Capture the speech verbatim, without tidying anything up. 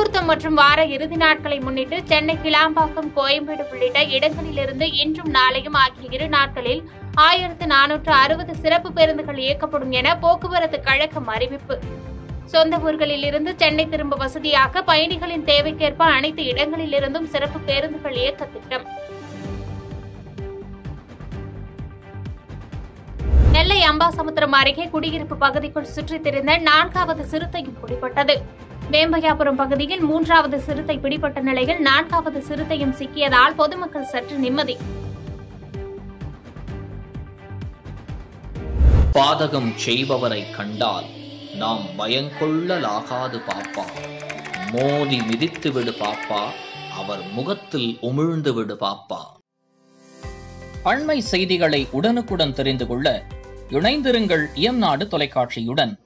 முகூர்த்தம் மற்றும் வார இறுதி நாட்களை முன்னிட்டு சென்னை கிளாம்பாக்கம், கோயம்பேடு உள்ளிட்ட இடங்களிலிருந்து இன்றும் நாளையும் ஆகிய இரு நாட்களில் ஆயிரத்து நானூற்று அறுபது சிறப்பு பேருந்துகள் இயக்கப்படும் என போக்குவரத்து கழகம் அறிவிப்பு. சொந்த ஊர்களில் இருந்து சென்னை திரும்ப வசதியாக பயணிகளின் தேவைக்கேற்ப அனைத்து இடங்களிலிருந்தும் சிறப்பு பேருந்துகள் இயக்க திட்டம். நெல்லை அம்பாசமுத்திரம் அருகே குடியிருப்பு பகுதிக்குள் சுற்றித் திரிந்த நான்காவது சிறுத்தையும் பிடிபட்டது. வேம்பையாபுரம் பகுதியில் மூன்றாவது சிறுத்தை பிடிபட்ட நிலையில் நான்காவது சிறுத்தையும் சிக்கியதால் பொதுமக்கள் சற்று நிம்மதி. பாதகம் செய்பவரை கண்டால் நாம் பயங்கொள்ளலாகாது பாப்பா, மோதி மிதித்து விடு பாப்பா, அவர் முகத்தில் உமிழ்ந்து விடு பாப்பா. அண்மை செய்திகளை உடனுக்குடன் தெரிந்து கொள்ள இணைந்திருங்கள் இயம்நாடு தொலைக்காட்சியுடன்.